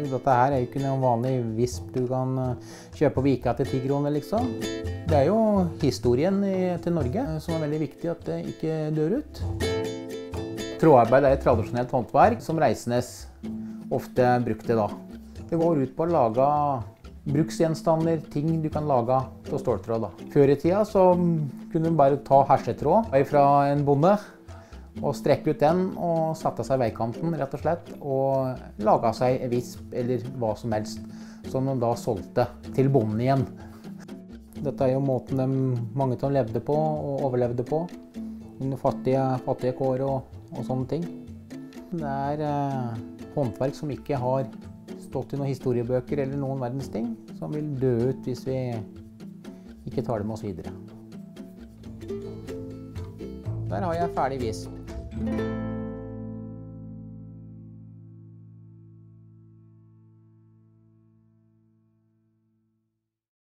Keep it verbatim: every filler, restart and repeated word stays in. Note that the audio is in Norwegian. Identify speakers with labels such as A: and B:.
A: Dette her er jo ikke noen vanlig visp du kan kjøpe på Vika til ti kroner, liksom. Det er jo historien til Norge som er veldig viktig at det ikke dør ut. Trådarbeid er et tradisjonelt håndverk som Reisnes ofte brukte da. Det går ut på å lage bruksgjenstander, ting du kan lage på ståltråd da. Før i tida så kunne du bare ta hersetråd fra en bonde og strekke ut den og satte seg i veikanten rett og slett og lage seg visp eller hva som helst som de da solgte til bonden igjen. Dette er jo måten de, mange av dem levde på og overlevde på under fattige, fattige kår og, og sånne ting. Det er eh, håndverk som ikke har stått i noen historiebøker eller noen verdens ting, som vil dø ut hvis vi ikke tar det med oss videre. Der har jeg ferdig visp.